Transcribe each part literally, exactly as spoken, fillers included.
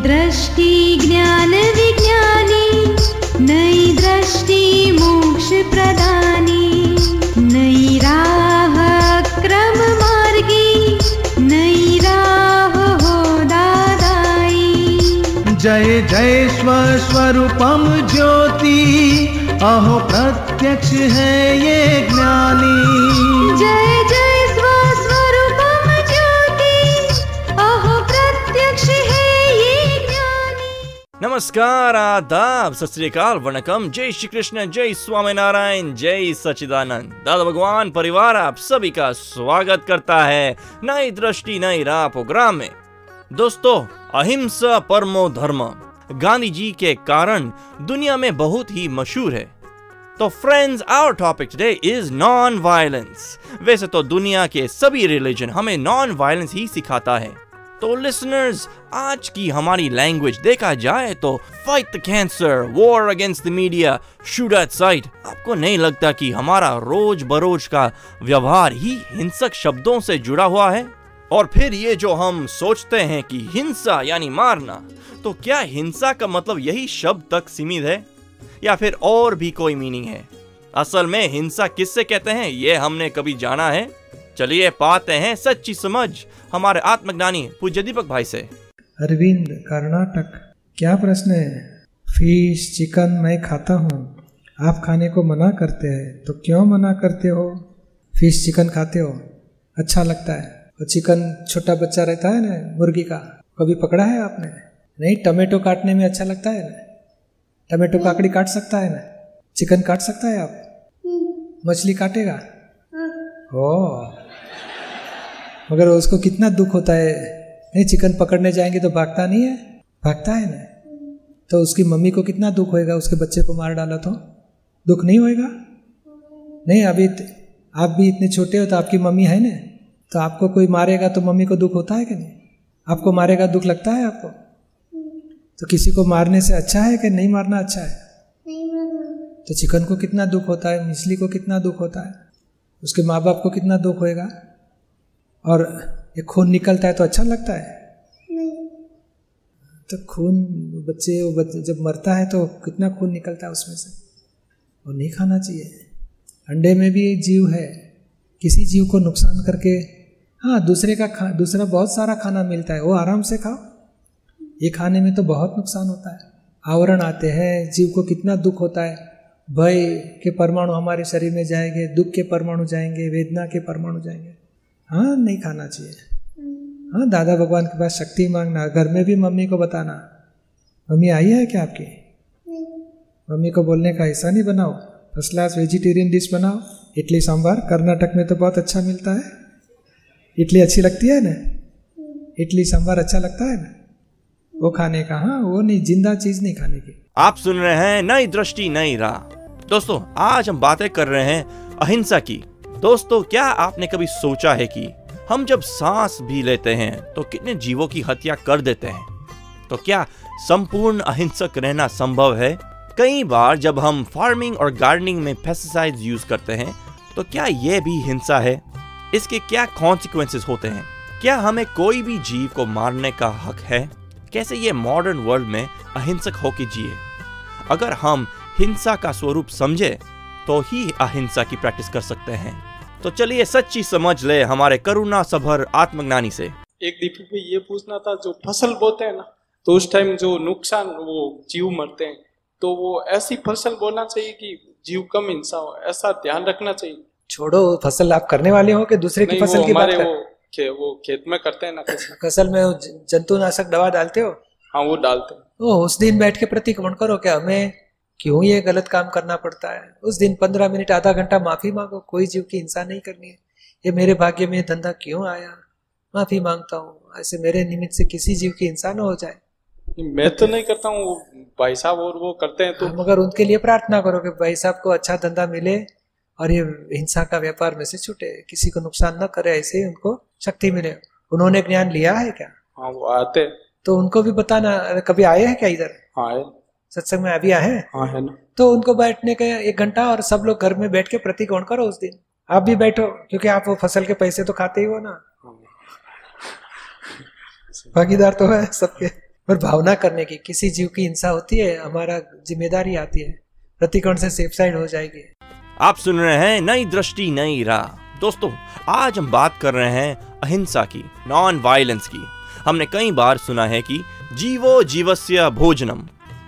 दृष्टि ज्ञान विज्ञानी, नई दृष्टि मोक्ष प्रदानी, नई राह क्रम मार्गी, नई राह हो दादाई। जय जय स्वस्वरूपम ज्योति, अहो प्रत्यक्ष है ये ज्ञानी। जय जय स्वस्वरूपम ज्योति, अहो प्रत्यक्ष है ये ज्ञानी। नमस्कार, आदाब, सत श्री अकाल, वणकम, जय श्री कृष्ण, जय स्वामीनारायण, जय सच्चिदानंद। दादा भगवान परिवार आप सभी का स्वागत करता है नई दृष्टि नई राह प्रोग्राम में। दोस्तों, अहिंसा परमो धर्म गांधी जी के कारण दुनिया में बहुत ही मशहूर है। तो friends, our topic today is non violence. वैसे तो दुनिया के सभी रिलीजन हमें नॉन वायलेंस ही सिखाता है। तो लिसनर्स, आज की हमारी लैंग्वेज देखा जाए तो fight the cancer, war against the media, shoot at sight. आपको नहीं लगता कि हमारा रोज बरोज का व्यवहार ही हिंसक शब्दों से जुड़ा हुआ है? और फिर ये जो हम सोचते हैं कि हिंसा यानी मारना, तो क्या हिंसा का मतलब यही शब्द तक सीमित है या फिर और भी कोई मीनिंग है? असल में हिंसा किससे कहते हैं ये हमने कभी जाना है? चलिए पाते हैं सच्ची समझ हमारे आत्मज्ञानी पूज्य दीपक भाई से। अरविंद, कर्नाटक। क्या प्रश्न है? फिश चिकन मैं खाता हूँ, आप खाने को मना करते हैं, तो क्यों मना करते हो? फिश चिकन खाते हो, अच्छा लगता है। और चिकन छोटा बच्चा रहता है ना मुर्गी का, कभी पकड़ा है आपने? नहीं, टमाटो काटने में अच्छा लगता है ना, टमाटो काकड़ी काट सकता है ना, चिकन काट सकता है आप? मछली काटेगा? ओ, मगर उसको कितना दुख होता है। नहीं, चिकन पकड़ने जाएंगे तो भागता नहीं है? भागता है ना। तो उसकी मम्मी को कितना दुख होएगा, उसके बच्चे को मार डाला तो दुख नहीं होएगा? नहीं, अभी आप भी इतने छोटे हो तो आपकी मम्मी है ना, तो आपको कोई मारेगा तो मम्मी को दुख होता है कि नहीं? आपको मारेगा दुख लगता है आपको? तो किसी को मारने से अच्छा है कि नहीं मारना अच्छा है? नहीं मारना। तो चिकन को कितना दुख होता है, मछली को कितना दुख होता है, उसके माँ बाप को कितना दुख होएगा। और ये खून निकलता है तो अच्छा लगता है? नहीं। तो खून बच्चे वो बच्चे जब मरता है तो कितना खून निकलता है उसमें से, और नहीं खाना चाहिए। अंडे में भी जीव है, किसी जीव को नुकसान करके, हाँ दूसरे का खा दूसरा बहुत सारा खाना मिलता है, वो आराम से खाओ। ये खाने में तो बहुत नुकसान होता है। आवरण आते हैं, जीव को कितना दुख होता है। भय के परमाणु हमारे शरीर में जाएंगे, दुख के परमाणु जाएंगे, वेदना के परमाणु जाएंगे। हाँ, नहीं खाना चाहिए। हाँ, दादा भगवान के पास शक्ति मांगना, घर में भी मम्मी को बताना, मम्मी आई है क्या आपकी? मम्मी को बोलने का ऐसा नहीं बनाओ, फर्स्ट क्लास वेजिटेरियन डिश बनाओ, इडली सांभर। कर्नाटक में तो बहुत अच्छा मिलता है। इडली अच्छी लगती है ना, इडली सांभर अच्छा लगता है ना, वो खाने का। हाँ, वो नहीं, जिंदा चीज नहीं खाने की। आप सुन रहे हैं नई दृष्टि नई राह। दोस्तों, आज हम बातें कर रहे हैं अहिंसा की। दोस्तों, क्या आपने कभी सोचा है कि हम जब सांस भी लेते हैं तो कितने जीवों की हत्या कर देते हैं? तो क्या संपूर्ण अहिंसक रहना संभव है? कई बार जब हम फार्मिंग और गार्डनिंग में पेस्टिसाइड्स यूज करते हैं तो क्या यह भी हिंसा है? इसके क्या कॉन्सिक्वेंसेस होते हैं? क्या हमें कोई भी जीव को मारने का हक है? कैसे ये मॉडर्न वर्ल्ड में अहिंसक होके जिए? अगर हम हिंसा का स्वरूप समझे तो ही अहिंसा की प्रैक्टिस कर सकते हैं। तो चलिए सच्ची समझ ले हमारे करुणा सभर आत्मज्ञानी से। एक दीपक भाई ये पूछना था, जो फसल बोते हैं ना, तो उस टाइम जो नुकसान, वो जीव मरते हैं, तो वो ऐसी फसल बोना चाहिए कि जीव कम हिंसा हो, ऐसा ध्यान रखना चाहिए। छोड़ो, फसल आप करने वाले हो कि दूसरे की फसल की बात कर? वो, खे, वो खेत में करते हैं ना फसल। फसल में जंतुनाशक दवा डालते हो? हाँ, वो डालते हैं। ओ, उस दिन बैठ के प्रतिक्रमण करो क्या हमें क्यों ये गलत काम करना पड़ता है। उस दिन पंद्रह मिनट आधा घंटा माफी मांगो, कोई जीव की हिंसा नहीं करनी है। ये मेरे भाग्य में धंधा क्यों आया, माफी मांगता हूँ, ऐसे मेरे निमित्त से किसी जीव की हिंसा न हो जाए। मैं तो नहीं करता हूँ, भाई साहब और वो करते हैं। तो हाँ, मगर उनके लिए प्रार्थना करो कि भाई साहब को अच्छा धंधा मिले और ये हिंसा का व्यापार में से छूटे, किसी को नुकसान न करे, ऐसे ही उनको शक्ति मिले। उन्होंने ज्ञान लिया है क्या? हाँ, वो आते तो उनको भी बताना। कभी आए हैं क्या इधर? हाँ है। सत्संग में अभी आए हैं? हाँ है ना। तो उनको बैठने का एक घंटा, और सब लोग घर में बैठ के प्रतिकोण करो उस दिन। आप भी बैठो, क्योंकि आप वो फसल के पैसे तो खाते ही हो ना, भागीदार तो है सबके। और भावना करने की, किसी जीव की हिंसा होती है, हमारा जिम्मेदारी आती है, प्रतिकोण से सेफ साइड हो जाएगी। आप सुन रहे हैं नई दृष्टि नई राह। दोस्तों, आज हम बात कर रहे हैं अहिंसा की, नॉन वायलेंस की। हमने कई बार सुना है कि जीवो जीवस्य भोजनम,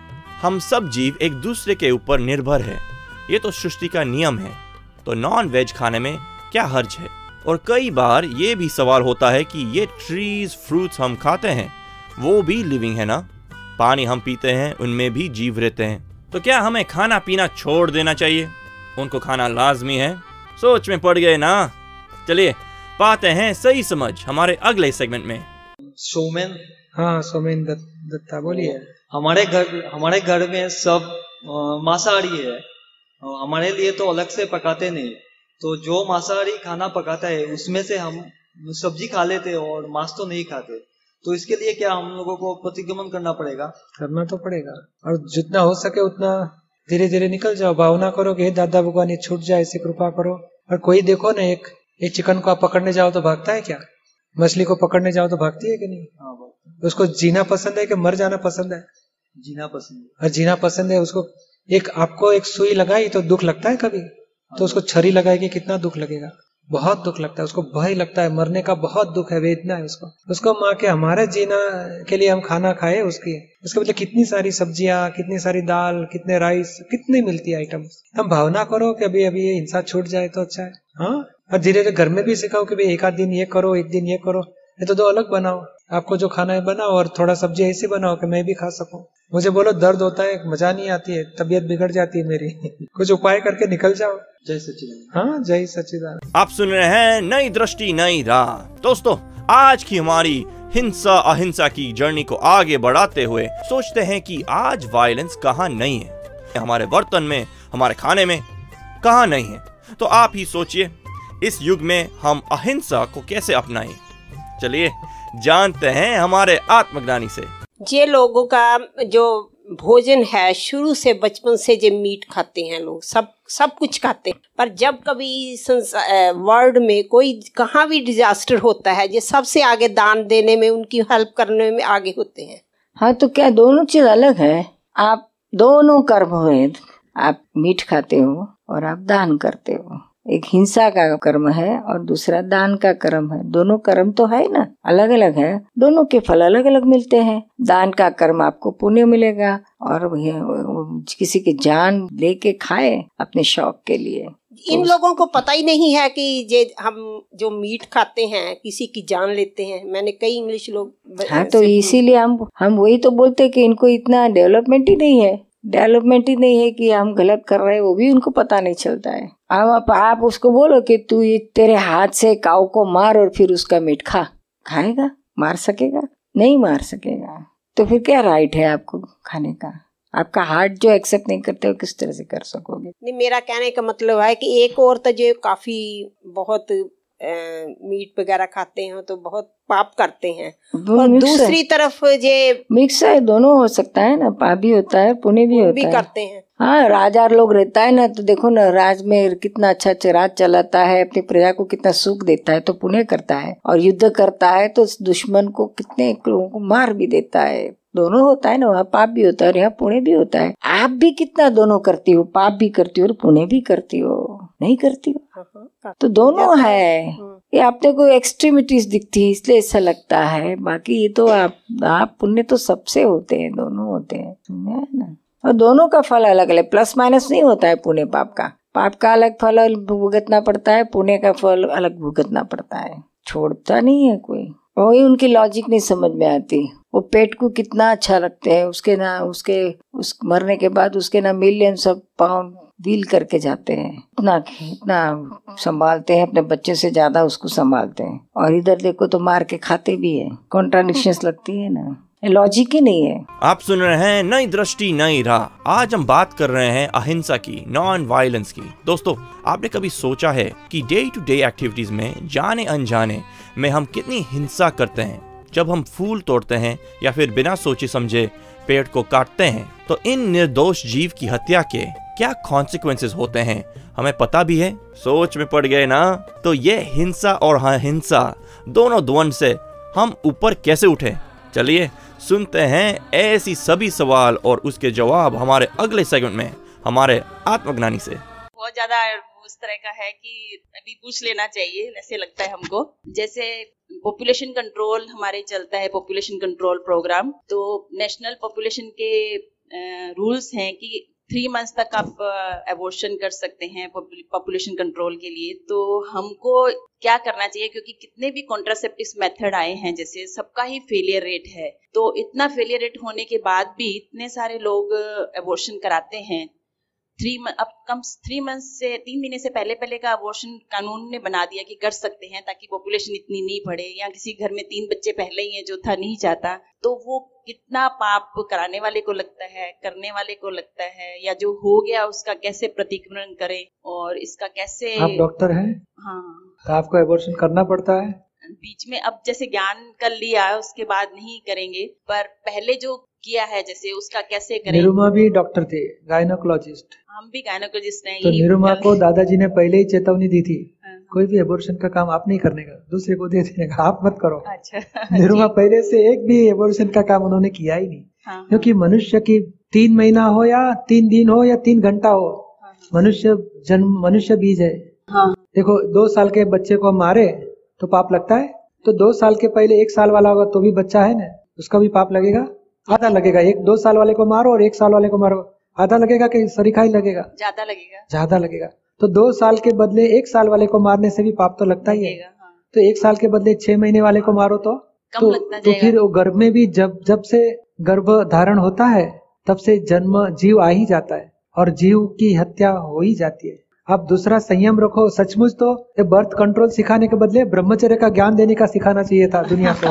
हम सब जीव एक दूसरे के ऊपर निर्भर है, ये तो सृष्टि का नियम है, तो नॉन वेज खाने में क्या हर्ज है। और कई बार ये भी सवाल होता है कि ये ट्रीज फ्रूट्स हम खाते हैं वो भी लिविंग है ना, पानी हम पीते हैं उनमें भी जीव रहते हैं, तो क्या हमें खाना पीना छोड़ देना चाहिए, उनको खाना लाजमी है? सोच में पड़ गए ना? चलिए पाते हैं सही समझ हमारे अगले सेगमेंट में। सोमेन, हाँ सोमेन दत्त, दत्ता बोलिए। हमारे घर हमारे घर में सब अ, मांसाहारी है, अ, हमारे लिए तो अलग से पकाते नहीं, तो जो मांसाहारी खाना पकाता है उसमें से हम सब्जी खा लेते और मांस तो नहीं खाते, तो इसके लिए क्या हम लोगों को प्रतिगमन करना पड़ेगा? करना तो पड़ेगा, और जितना हो सके उतना धीरे धीरे निकल जाओ। भावना करो कि हे दादा भगवान ये छूट जाए, ऐसी कृपा करो। और कोई देखो ना, एक एक चिकन को आप पकड़ने जाओ तो भागता है क्या? मछली को पकड़ने जाओ तो भागती है कि नहीं? हाँ, बात तो उसको जीना पसंद है कि मर जाना पसंद है? जीना पसंद है। और जीना पसंद है उसको। एक आपको एक सुई लगाई तो दुख लगता है कभी? तो उसको छरी लगाएगी, कितना दुख लगेगा? बहुत दुख लगता है उसको, भय लगता है, मरने का बहुत दुख है, वेदना है उसको। उसको माँ के हमारे जीना के लिए हम खाना खाए उसकी, उसके बदले कितनी सारी सब्जियां, कितनी सारी दाल, कितने राइस, कितनी मिलती है आइटम। हम भावना करो कि अभी अभी ये हिंसा छूट जाए तो अच्छा है। हाँ, और धीरे धीरे घर में भी सिखाओ कि भाई एक आध दिन ये करो, एक दिन ये करो, ये तो दो अलग बनाओ। आपको जो खाना है बनाओ और थोड़ा सब्जी ऐसी बनाओ कि मैं भी खा सकूं। मुझे बोलो दर्द होता है, मजा नहीं आती है, तबीयत बिगड़ जाती है मेरी कुछ उपाय करके निकल जाओ। जय सच्चिदानंद। हाँ, जय सच्चिदानंद। आप सुन रहे हैं नई दृष्टि नई राह। दोस्तों, आज की हमारी हिंसा अहिंसा की जर्नी को आगे बढ़ाते हुए सोचते हैं कि आज वायलेंस कहाँ नहीं है, हमारे बर्तन में, हमारे खाने में कहाँ नहीं है। तो आप ही सोचिए, इस युग में हम अहिंसा को कैसे अपनाएं। चलिए जानते हैं हमारे आत्मज्ञानी से। ये लोगों का जो भोजन है, शुरू से बचपन से जो मीट खाते हैं लोग, सब सब कुछ खाते हैं, पर जब कभी वर्ल्ड में कोई कहाँ भी डिजास्टर होता है, ये सबसे आगे दान देने में, उनकी हेल्प करने में आगे होते हैं। हाँ, तो क्या दोनों चीज अलग है? आप दोनों कर्म हुए, आप मीट खाते हो और आप दान करते हो। एक हिंसा का कर्म है और दूसरा दान का कर्म है। दोनों कर्म तो है ना, अलग अलग है, दोनों के फल अलग अलग मिलते हैं। दान का कर्म आपको पुण्य मिलेगा, और किसी की जान लेके खाए अपने शौक के लिए। इन तो लोगों को पता ही नहीं है कि ये हम जो मीट खाते हैं किसी की जान लेते हैं। मैंने कई इंग्लिश लोग। हाँ, तो इसीलिए हम हम वही तो बोलते हैं कि इनको इतना डेवलपमेंट ही नहीं है, डेवलपमेंट ही नहीं है कि हम गलत कर रहे हैं, वो भी उनको पता नहीं चलता है। अब आप उसको बोलो कि तू ये तेरे हाथ से काऊ को मार और फिर उसका मीट खा, खाएगा? मार सकेगा? नहीं मार सकेगा। तो फिर क्या राइट है आपको खाने का? आपका हार्ट जो एक्सेप्ट नहीं करते हो, किस तरह से कर सकोगे? नहीं, मेरा कहने का मतलब है कि एक और तो जो काफी बहुत मीट वगैरह खाते हैं तो बहुत पाप करते हैं, और दूसरी तरफ ये मिक्स है, दोनों हो सकता है ना, पाप भी होता है, पुण्य भी होता भी है। करते हैं। हाँ, राजा लोग रहता है ना, तो देखो ना, राज में कितना अच्छा अच्छा राज चलाता है, अपनी प्रजा को कितना सुख देता है, तो पुण्य करता है। और युद्ध करता है तो दुश्मन को कितने लोगों को मार भी देता है। दोनों होता है ना, वहाँ पाप भी होता है और यहाँ पुण्य भी होता है। आप भी कितना दोनों करती हो, पाप भी करती हो और पुण्य भी करती हो, नहीं करती हो? तो दोनों है। ये आपने को एक्सट्रीमिटीज दिखती है इसलिए ऐसा लगता है, बाकी ये तो आप आप पुण्य तो सबसे होते हैं, दोनों होते हैं ना। और दोनों का फल अलग अलग, प्लस माइनस नहीं होता है पुण्य पाप का। पाप का अलग फल भुगतना पड़ता है, पुण्य का फल अलग भुगतना पड़ता है, छोड़ता नहीं है कोई। वही उनकी लॉजिक नहीं समझ में आती। वो पेट को कितना अच्छा लगते हैं, उसके ना उसके उस मरने के बाद उसके ना मिलियन सब पाउंड डील करके जाते हैं, इतना इतना संभालते हैं, अपने बच्चे से ज्यादा उसको संभालते हैं, और इधर देखो तो मार के खाते भी है। कॉन्ट्राडिक्शंस लगती है ना, लॉजिक ही नहीं है। आप सुन रहे हैं नई दृष्टि नई राह। आज हम बात कर रहे हैं अहिंसा की, नॉन वायलेंस की। दोस्तों, आपने कभी सोचा है कि डे टू डे एक्टिविटीज में जाने अनजाने में हम कितनी हिंसा करते हैं? जब हम फूल तोड़ते हैं या फिर बिना सोचे समझे पेड़ को काटते हैं, तो इन निर्दोष जीव की हत्या के क्या कॉन्सिक्वेंसेस होते हैं हमें पता भी है? सोच में पड़ गए ना? तो ये हिंसा और अहिंसा दोनों द्वंद से हम ऊपर कैसे उठे? चलिए सुनते हैं ऐसी सभी सवाल और उसके जवाब हमारे अगले सेगमेंट में हमारे आत्मज्ञानी से। बहुत ज्यादा उस तरह का है कि अभी पूछ लेना चाहिए, ऐसे लगता है हमको। जैसे पॉपुलेशन कंट्रोल हमारे चलता है, पॉपुलेशन कंट्रोल प्रोग्राम, तो नेशनल पॉपुलेशन के रूल्स हैं कि थ्री मंथ्स तक आप एबॉर्शन कर सकते हैं पॉपुलेशन कंट्रोल के लिए। तो हमको क्या करना चाहिए, क्योंकि कितने भी कॉन्ट्रासेप्टिव मेथड आए हैं जैसे सबका ही फेलियर रेट है, तो इतना फेलियर रेट होने के बाद भी इतने सारे लोग एबॉर्शन कराते हैं। थ्री अब कम थ्री मंथ से तीन महीने से पहले पहले का अबॉर्शन कानून ने बना दिया कि कर सकते हैं, ताकि पॉपुलेशन इतनी नहीं बढ़े। या किसी घर में तीन बच्चे पहले ही हैं जो था नहीं चाहता, तो वो कितना पाप कराने वाले को लगता है, करने वाले को लगता है, या जो हो गया उसका कैसे प्रतिक्रमण करे और इसका कैसे। आप डॉक्टर हैं? हाँ। तो आपको एबॉर्शन करना पड़ता है? बीच में अब जैसे ज्ञान कर लिया उसके बाद नहीं करेंगे, पर पहले जो किया है जैसे उसका कैसे करें। निरुमा भी डॉक्टर थे, गायनोकोलॉजिस्ट। हम भी गायनोकोलॉजिस्ट हैं। तो निरुमा को दादाजी ने पहले ही चेतावनी दी थी, कोई भी एबॉर्शन का काम आप नहीं करने का, दूसरे को दे देने का, आप मत करो। अच्छा। निरुमा पहले से एक भी एबॉर्शन का काम उन्होंने किया ही नहीं। हाँ, क्योंकि मनुष्य की तीन महीना हो या तीन दिन हो या तीन घंटा हो, मनुष्य जन्म मनुष्य बीज है। हाँ। देखो दो साल के बच्चे को मारे तो पाप लगता है, तो दो साल के पहले एक साल वाला होगा तो भी बच्चा है ना, उसका भी पाप लगेगा? आधा लगेगा। एक दो साल वाले को मारो और एक साल वाले को मारो, आधा लगेगा कि सरीखा ही लगेगा? ज्यादा लगेगा। ज्यादा लगेगा। तो दो साल के बदले एक साल वाले को मारने से भी पाप तो लगता ही है। हाँ। तो एक साल के बदले छह महीने वाले को मारो तो कम तो, लगता तो फिर वो गर्भ में भी जब जब से गर्भ धारण होता है तब से जन्म जीव आ ही जाता है और जीव की हत्या हो ही जाती है। आप दूसरा संयम रखो। सचमुच तो बर्थ कंट्रोल सिखाने के बदले ब्रह्मचर्य का ज्ञान देने का सिखाना चाहिए था दुनिया को।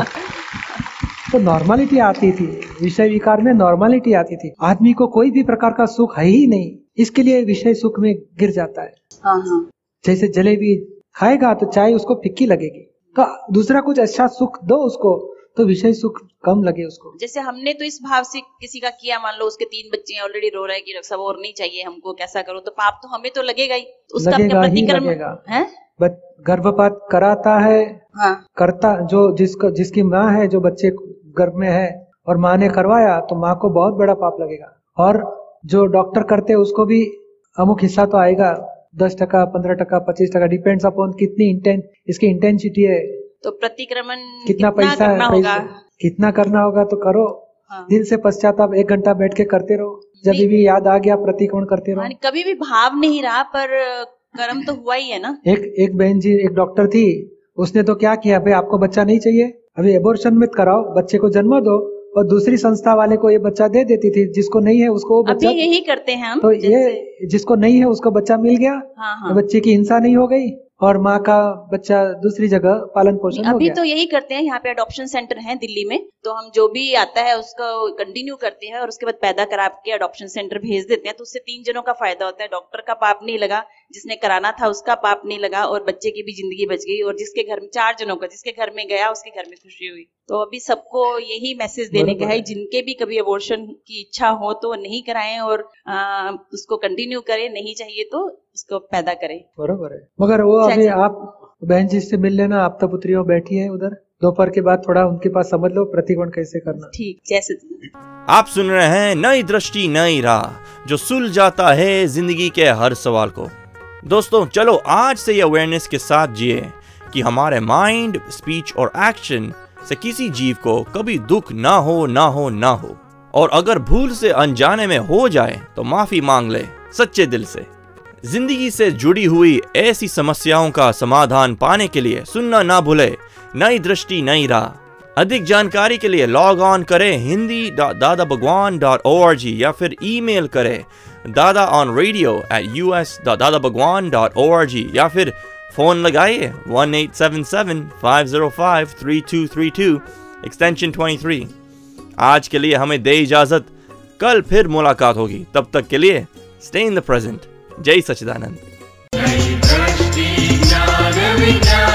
तो नॉर्मलिटी आती थी, विषय विकार में नॉर्मलिटी आती थी। आदमी को कोई भी प्रकार का सुख है ही नहीं, इसके लिए विषय सुख में गिर जाता है। हाँ हाँ। जैसे जलेबी खाएगा तो चाय उसको फिक्की लगेगी, तो दूसरा कुछ अच्छा सुख दो उसको तो विषय सुख कम लगे उसको। जैसे हमने तो इस भाव से किसी का किया, मान लो उसके तीन बच्चे हैं, ऑलरेडी रो रहे हैं कि सब और नहीं चाहिए हमको, कैसा करो, तो पाप तो हमें तो लगेगा ही। उसका लगेगा ही प्रतिक्रमण लगेगा। है। गर्भपात कराता है। हाँ। करता जो जिसको जिसकी माँ है, जो बच्चे गर्भ में है और माँ ने करवाया, तो माँ को बहुत बड़ा पाप लगेगा। और जो डॉक्टर करते हैं उसको भी अमुक हिस्सा तो आएगा, दस टका पंद्रह टका पच्चीस टका, डिपेंड्स अपॉन कितनी इंटेंस इसकी इंटेंसिटी है। तो प्रतिक्रमण कितना, कितना पैसा करना है, होगा? कितना करना होगा तो करो। हाँ। दिन से पश्चाताप एक घंटा बैठ के करते रहो, जब भी याद आ गया प्रतिक्रमण करते रहो। कभी भी भाव नहीं रहा पर कर्म तो हुआ ही है ना। एक एक बहन जी एक डॉक्टर थी, उसने तो क्या किया, भाई आपको बच्चा नहीं चाहिए, अभी एबॉर्शन मत कराओ, बच्चे को जन्म दो, और दूसरी संस्था वाले को ये बच्चा दे देती थी, जिसको नहीं है उसको वो बच्चा। अभी यही करते हैं हम। तो ये जिसको नहीं है उसको बच्चा मिल गया। हाँ हाँ। तो बच्चे की हिंसा नहीं हो गई और माँ का बच्चा दूसरी जगह पालन पोषण हो अभी गया। तो यही करते हैं, यहाँ पे अडॉप्शन सेंटर है दिल्ली में, तो हम जो भी आता है उसको कंटिन्यू करते हैं और उसके बाद पैदा करा के अडॉप्शन सेंटर भेज देते हैं। तो उससे तीन जनों का फायदा होता है, डॉक्टर का पाप नहीं लगा, जिसने कराना था उसका पाप नहीं लगा, और बच्चे की भी जिंदगी बच गई, और जिसके घर में चार जनों का, जिसके घर में गया उसके घर में खुशी हुई। तो अभी सबको यही मैसेज देने का है, जिनके भी कभी अबॉर्शन की इच्छा हो तो नहीं कराएं और आ, उसको कंटिन्यू करें, नहीं चाहिए तो उसको पैदा करें। बरोबर है। मगर वो अभी आप बहन जी से मिल लेना, आप तो पुत्रियों बैठी है उधर, दोपहर के बाद थोड़ा उनके पास समझ लो प्रतिक्रमण कैसे करना। ठीक, जैसे आप सुन रहे हैं नई दृष्टि नई राह, जो सुलझाता है जिंदगी के हर सवाल को। दोस्तों चलो आज से ये अवेयरनेस के साथ जिए कि हमारे माइंड, स्पीच और एक्शन से किसी जीव को कभी दुख ना हो ना हो ना हो, और अगर भूल से अनजाने में हो जाए तो माफी मांग ले सच्चे दिल से। जिंदगी से जुड़ी हुई ऐसी समस्याओं का समाधान पाने के लिए सुनना ना भूले नई दृष्टि नई राह। अधिक जानकारी के लिए लॉग ऑन करें Hindi dot Dada Bhagwan dot O R G या फिर ईमेल करें Dada on radio at U S dot Dada Bhagwan dot O R G या फिर फोन लगाइए one eight seven seven five zero five three two three two extension तेईस। आज के लिए हमें दे इजाजत, कल फिर मुलाकात होगी, तब तक के लिए स्टे इन द प्रेजेंट। जय सच्चिदानंद।